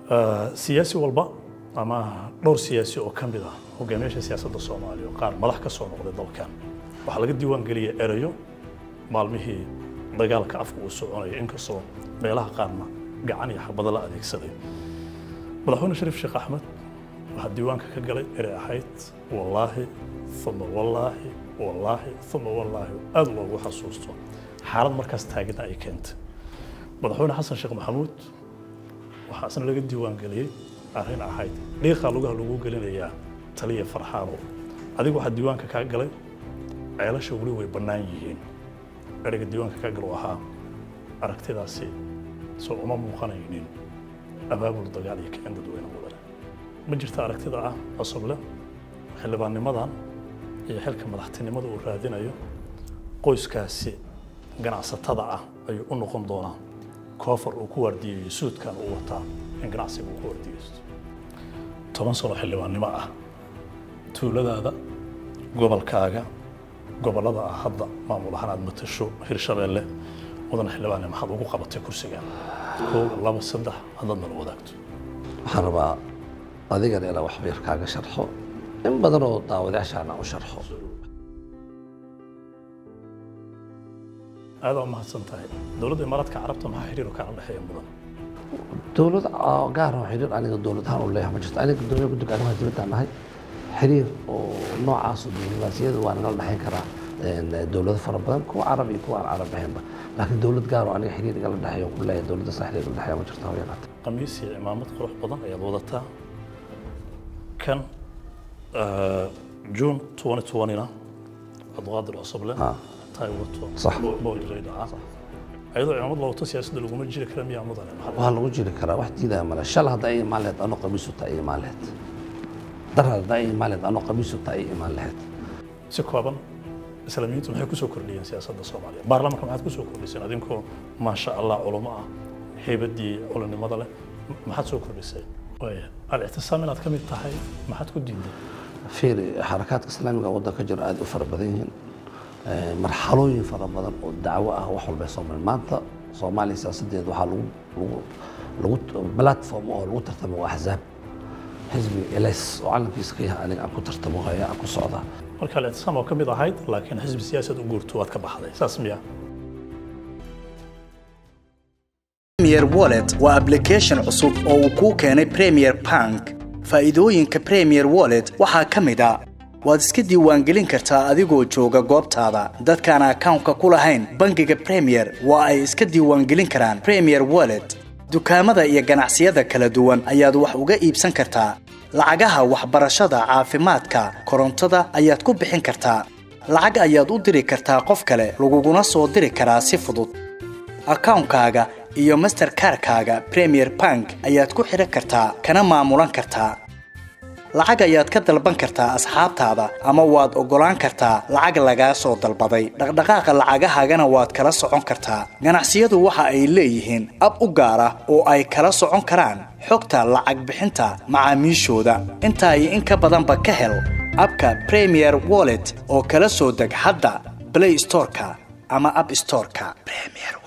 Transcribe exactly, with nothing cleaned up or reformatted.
سياسي والبا أما دور سياسي أو كم بذا هو جميع سياسة الصومالية وقال ملح كسر نقد ضلكان وحلقة ديوان قلية إريو مالمه دجال كعفو والسعودية إنك صو بيلها قارنا قعني حق بدل أديك سدي مدحونا شريف شيخ أحمد واحد ديوان كقلي إري حيت والله ثم والله والله ثم والله أدلو وحصوصته حالة مركز تاجد أي كنت مدحونا حسن شيخ محمود وحسن لقى ديوان قلي أرين أحيد ليه خلوجها لوجو قلنا إياه تليه فرحانه هذيك واحد ديوان كقلي عيال شغلي ويبنايين أريك الديوان كقلوها أركتي داسي سو أمم مقنعين أباب الضجالي كأن دوين ولا ما جرت أركتي ضاع أصبله حل بان مضان هي حلك مدحتني مضى ورادين أيو قوس كاسي جناح ستضع أيو أنو قمضونا كافر وكوردي سود كان وطا إن جناح سي وكوردي طبعا صلوا حل بان معه تولد هذا قبل كاجا قبل هذا هذا ما مولحنا متشو هيرشابيله ودنا حلبان ما حد ugu qabatay kursiga koob laba saddex hadana la wadaagto waxaan rabaa adiga inaan wax beer kaaga sharxo in badan oo daawadayaasha u sharxo aad oo mahadsantahay dawladda Imaaraadka Carabta ma xiriir ka dhaxeeyo mudan dawlad gaar ah xiriir aniga dawladaha oo leeyahay ma jirto aniga dawladda guddiga arrimaha dibadda nahay xiriir oo noocaas oo diblomaasiyada waa naga dhaxayn karaa دولة فربان كو عربي كو عربي هم لكن دولة قارو أنا حرير قال ده يوم كلها دولة صحيح قال ده يوم جرتها ويانا قميصي إمامة قروح بدن أي ضوضتها كان آه جون تواني توانينا أضغاد العصب له آه. تاي وطو صح بول جيد آه أيضا إمامة الله وتسيا سد لقوم الجيل كلام يا مضان وهلا وجيل كلام واحد إذا ما شال هذا أي مالات أنا قميصه تأي مالات در هذا أي مالات أنا قميصه تأي مالات سكوابا إسلاميين maxay ku soo kordhiyeen siyaasadda Soomaaliya baarlamaanka maxaad ku soo kordhiseen adinkoo ma sha Allah culimo ah heebadii culimada leh maxaad soo kordhiseen way al-ihtisaam inaad kamid tahay maxaad ku diiday fiir xarakaadka islaamiga waddanka jira aad u fara badan yihiin marxalooyin fara badan oo dacwo ah wax walba Soomaali maanta Soomaaliya siyaasadeed waxa lagu lagu platform oo lagu tartamo ahzaab xisbi ilays oo calankiisa qiyaha aniga aan ku tartamo haya aan ku socdaa marka la isma ka mid ahayd laakiin xisbi siyaasad u guurto waad ka baxday saas miya Premier Wallet waa application cusub oo uu ku keenay Premier Bank faa'iidooyinka Premier Wallet waxaa ka mid ah waad iska diiwaangelin kartaa adigoo jooga goobtaada dadkaan account-ka ku lahayn bangiga Premier waa ay iska diiwaangelin karaan Premier Wallet dukaamada iyo ganacsiyada kala duwan ayaad wax uga iibsan kartaa lacagaha waxbarashada caafimaadka korontada ayaad ku bixin kartaa lacag ayaad u diri kartaa qof kale laguguna soo diri karaa si fudud account-kaaga iyo Mastercard-kaaga Premier Bank ayaad ku xiran kartaa kana maamulan kartaa lacag ayaad ka dalban kartaa asxaabtaada ama waad ogolaan kartaa lacag laga soo dalbaday dhaqdhaqaaqa lacagahaagana waad kala socon kartaa ganacsiyadu waxa ay leeyihiin ab u gaar ah oo ay kala socon karaan xogta lacag bixinta macaamiishooda inta ay in ka badan ba ka hel abka Premier Wallet oo kala soo deg hadda Play Store-ka ama App Store-ka Premier